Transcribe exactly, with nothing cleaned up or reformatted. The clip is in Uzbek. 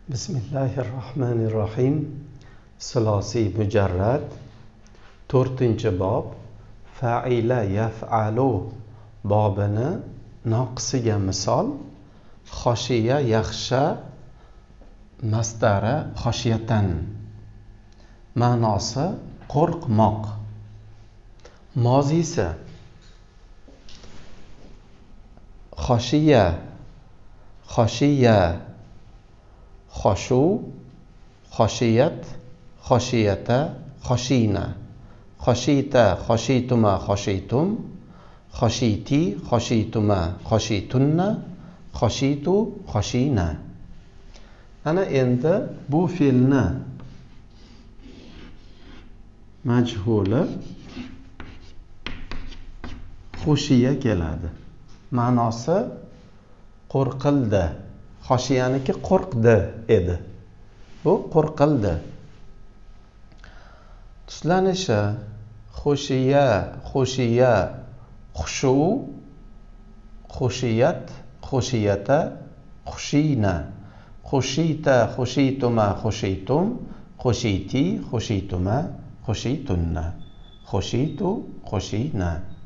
Bismillahirrahmanirrahim. Silosiy mujarrad to'rtinchi bob fa'ila yaf'alu bobini noqisiga misol xoshiya yaxsha masdari xoshiyatan ma'nosi qo'rqmoq mozisi xoshiya xoshiya xoshu xoshiyat xoshiyata xoshina xoshita xoshituma xoshitum xoshiti xoshituma xoshitunna xoshitu xoshina. Ana endi bu fe'lni majhuli xoshiya keladi. Ma'nosi qo'rqildi. Xoshiyaniki qo'rqdi edi. Bu qo'rqildi. Tuslanishi xoshiya xoshiya xushu xoshiyat xoshiyata xoshina xoshita xoshituma xoshitum xoshiti xoshituma xoshitunna xoshitu xoshina.